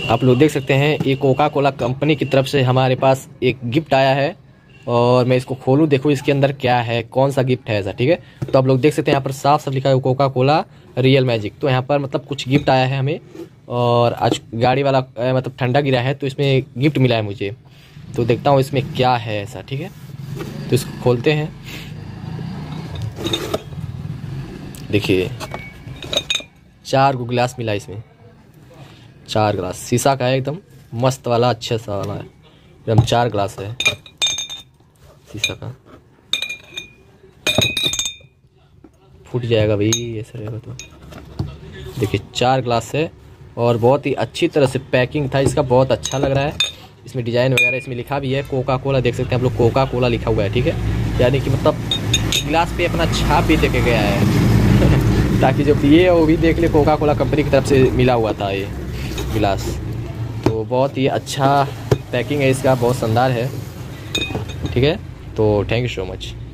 आप लोग देख सकते हैं ये कोका कोला कंपनी की तरफ से हमारे पास एक गिफ्ट आया है और मैं इसको खोलूँ, देखो इसके अंदर क्या है, कौन सा गिफ्ट है ऐसा। ठीक है, तो आप लोग देख सकते हैं यहाँ पर साफ साफ लिखा है कोका कोला रियल मैजिक। तो यहाँ पर मतलब कुछ गिफ्ट आया है हमें, और आज गाड़ी वाला मतलब ठंडा गिरा है तो इसमें गिफ्ट मिला है मुझे। तो देखता हूँ इसमें क्या है ऐसा। ठीक है, तो इसको खोलते हैं। देखिए 4 गिलास मिला इसमें, 4 गिलास शीशा का है, एकदम मस्त वाला, अच्छा सा वाला है एकदम। 4 गिलास है शीशा का, फूट जाएगा भाई ऐसा रहेगा तो। देखिए 4 गिलास है और बहुत ही अच्छी तरह से पैकिंग था इसका, बहुत अच्छा लग रहा है। इसमें डिज़ाइन वगैरह इसमें लिखा भी है कोका कोला, देख सकते हैं आप लोग कोका कोला लिखा हुआ है। ठीक है, यानी कि मतलब गिलास पे अपना छाप भी देके गया है ताकि जो पिए वो भी देख ले कोका कोला कंपनी की तरफ से मिला हुआ था ये गिलास। तो बहुत ही अच्छा पैकिंग है इसका, बहुत शानदार है। ठीक है, तो थैंक यू सो मच।